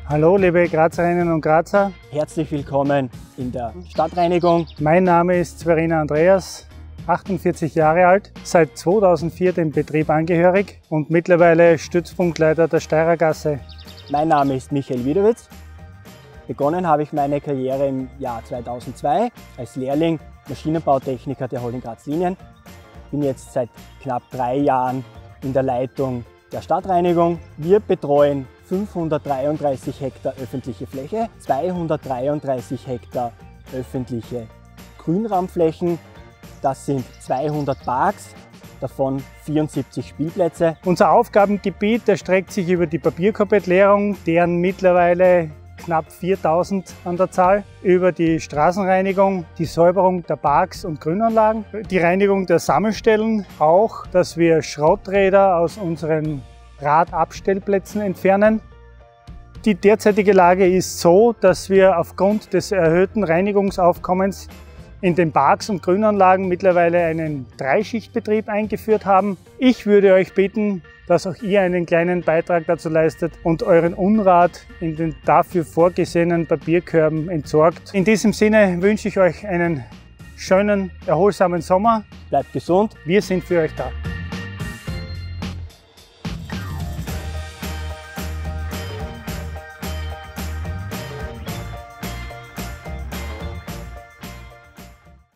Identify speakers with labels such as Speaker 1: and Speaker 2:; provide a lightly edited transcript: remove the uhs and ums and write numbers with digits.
Speaker 1: Hallo liebe Grazerinnen und Grazer.
Speaker 2: Herzlich willkommen in der Stadtreinigung.
Speaker 1: Mein Name ist Sverina Andreas, 48 Jahre alt, seit 2004 dem Betrieb angehörig und mittlerweile Stützpunktleiter der Steirergasse.
Speaker 2: Mein Name ist Michael Wiedewitz. Begonnen habe ich meine Karriere im Jahr 2002 als Lehrling Maschinenbautechniker der Holding Graz Linien. Bin jetzt seit knapp 3 Jahren in der Leitung der Stadtreinigung. Wir betreuen 533 Hektar öffentliche Fläche, 233 Hektar öffentliche Grünraumflächen. Das sind 200 Parks, davon 74 Spielplätze.
Speaker 1: Unser Aufgabengebiet erstreckt sich über die Papierkorbentleerung, deren mittlerweile knapp 4000 an der Zahl, über die Straßenreinigung, die Säuberung der Parks und Grünanlagen, die Reinigung der Sammelstellen, auch, dass wir Schrotträder aus unseren Radabstellplätzen entfernen. Die derzeitige Lage ist so, dass wir aufgrund des erhöhten Reinigungsaufkommens in den Parks und Grünanlagen mittlerweile einen Dreischichtbetrieb eingeführt haben. Ich würde euch bitten, dass auch ihr einen kleinen Beitrag dazu leistet und euren Unrat in den dafür vorgesehenen Papierkörben entsorgt. In diesem Sinne wünsche ich euch einen schönen, erholsamen Sommer.
Speaker 2: Bleibt gesund.
Speaker 1: Wir sind für euch da.